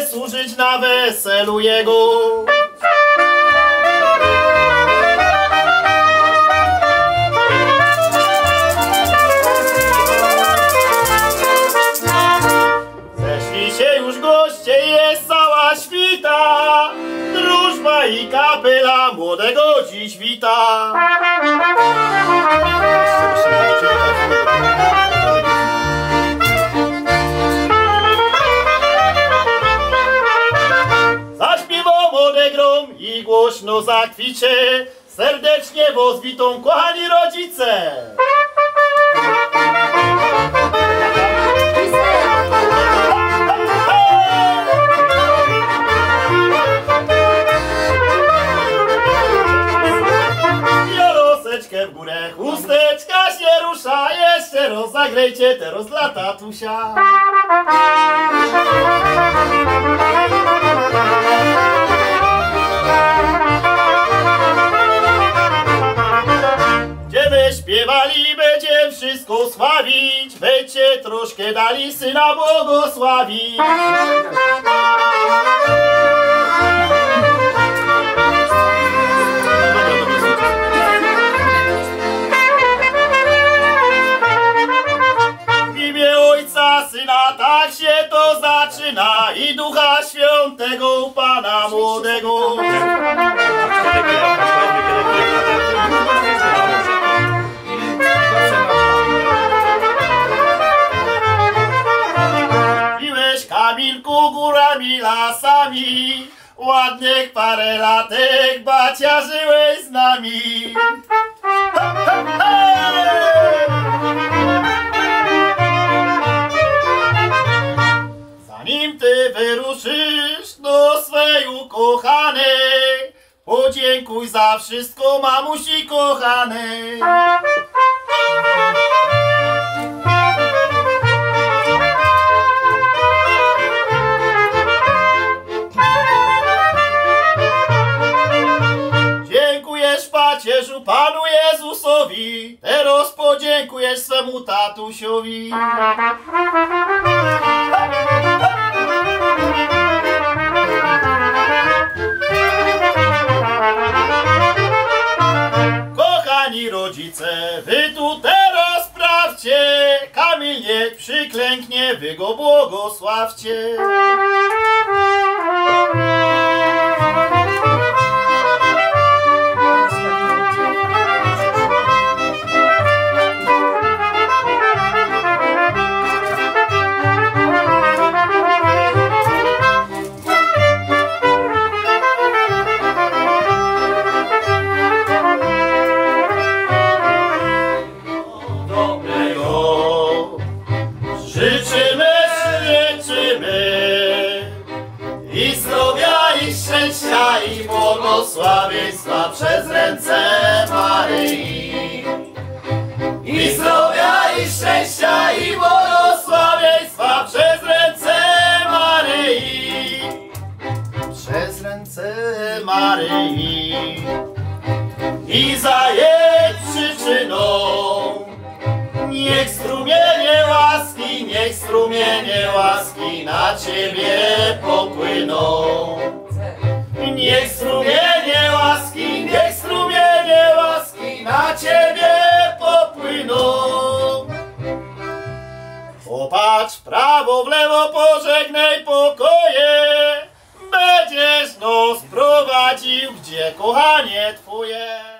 służyć na weselu jego. Zeszli się już goście, jest cała świta, drużba i kapela młodego dziś wita. Zaśpiewał młode grom i głośno zakwicie, serdecznie was witą kochani rodzice. Joloseczkę w górę, chusteczka się rusza, jeszcze raz zagrejcie teraz dla tatusia. Będziemy śpiewali, będziemy wszystko sławić, będziecie troszkę dali syna błogosławić. W imię Ojca, Syna, tak się to zaczyna i Ducha Świętego, Pana młodego. Piłeś, Kamilku, górami, lasami, ładnych parę latek baciarzyłeś z nami. Zanim ty wyruszysz do swej ukochanej, podziękuj za wszystko mamusi kochanej. Dziękujesz pacierzu Panu Jezusowi, teraz podziękujesz swemu tatusiowi. Kochani rodzice, wy tu teraz sprawdźcie, Kamil niech przyklęknie, wy go błogosławcie. Życzymy, i zdrowia, i szczęścia, i błogosławieństwa przez ręce Maryi. I zdrowia, i szczęścia, i błogosławieństwa przez ręce Maryi. Przez ręce Maryi. I za jej przyczyną niech strumienie łaski na ciebie popłyną. Niech strumienie łaski na ciebie popłyną. Popatrz w prawo, w lewo, pożegnaj pokoje, będziesz nos prowadził, gdzie kochanie twoje.